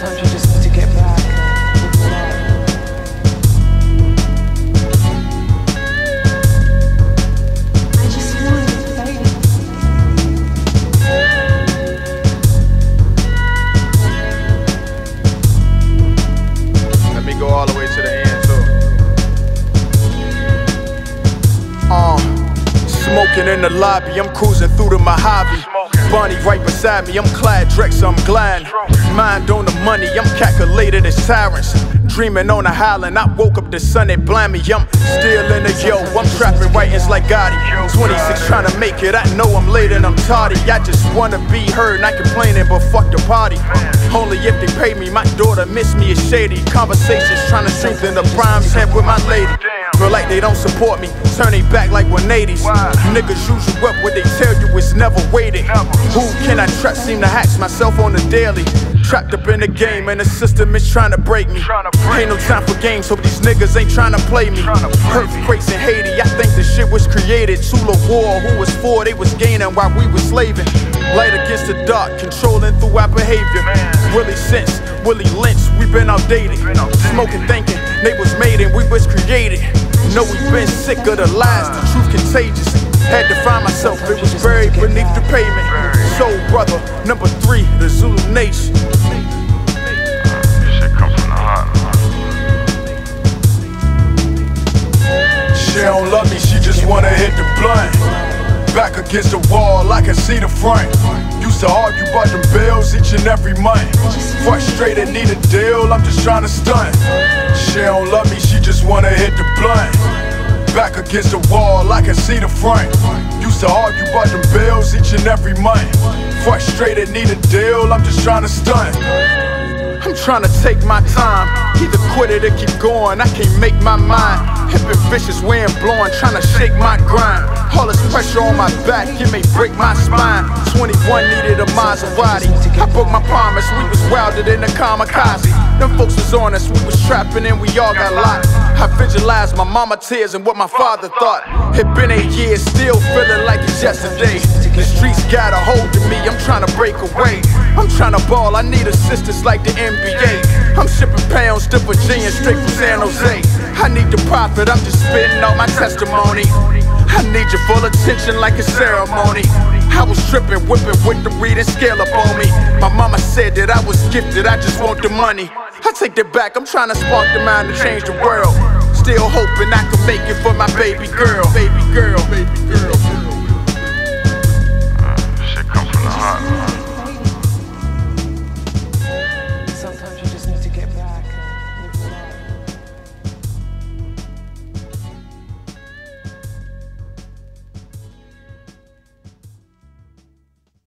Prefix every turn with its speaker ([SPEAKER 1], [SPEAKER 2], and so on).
[SPEAKER 1] Sometimes you just need to get back.
[SPEAKER 2] Let me go all the way to the end too. Smoking in the lobby, I'm cruising through the Mojave. Bonnie right beside me, I'm clad Drex, I'm glad. Mind on the money, I'm calculated as tyrants. Dreaming on a highland, I woke up the sun that blind me. I'm still in the yo, I'm trapping writings like Gotti. 26 trying to make it, I know I'm late and I'm tardy. I just wanna be heard, not complaining, but fuck the party. Only if they pay me, my daughter miss me, it's shady. Conversations trying to strengthen the primes head with my lady. Feel like they don't support me, turn they back like 180s. Niggas use you up what they tell you, it's never waiting. Who can I trust? Seem to hacks myself on the daily. Trapped up in the game and the system is trying to break me. Ain't no time for games, hope these niggas ain't trying to play me. Earthquakes in Haiti, I think the shit was created. Tool of war, who was for, they was gaining while we was slaving. Light against the dark, controlling through our behavior. Willie Sense, Willie Lynch, we been outdated. Smoking, thinking, they was made and we was created. Know we been sick of the lies, the truth contagious. Had to find myself, it was buried beneath the pavement. Soul brother, number 3, the Zulu Nation.
[SPEAKER 3] Shit come from the heart.
[SPEAKER 2] She don't love me, she just wanna hit the blunt. Back against the wall, I can see the front. Used to argue about them bills each and every month. Frustrated, need a deal, I'm just trying to stunt. She don't love me, she just wanna hit the blunt. Back against the wall, I can see the front. Used to argue about them bills each and every month. Frustrated, need a deal, I'm just trying to stunt. I'm trying to take my time, either quit it or keep going, I can't make my mind. Hip and vicious, wind blowing, trying to shake my grind. All this pressure on my back, it may break my spine. 21 needed a Maserati, I broke my promise, we was wilder than a kamikaze. Them folks was on us, we was trapping and we all got locked. I visualized my mama tears and what my father thought. It been 8 years, still feeling like it's yesterday. The streets got a hold of me, I'm trying to break away. I'm trying to ball, I need assistance like the NBA. I'm shipping pounds to Virginia straight from San Jose. I need the profit, I'm just spitting out my testimony. I need your full attention like a ceremony. I was tripping, whipping with the reading scale up on me. My mama said that I was gifted, I just want the money. I take that back, I'm trying to spark the mind to change the world. Still hoping I can make it for my baby girl. Baby girl, baby girl.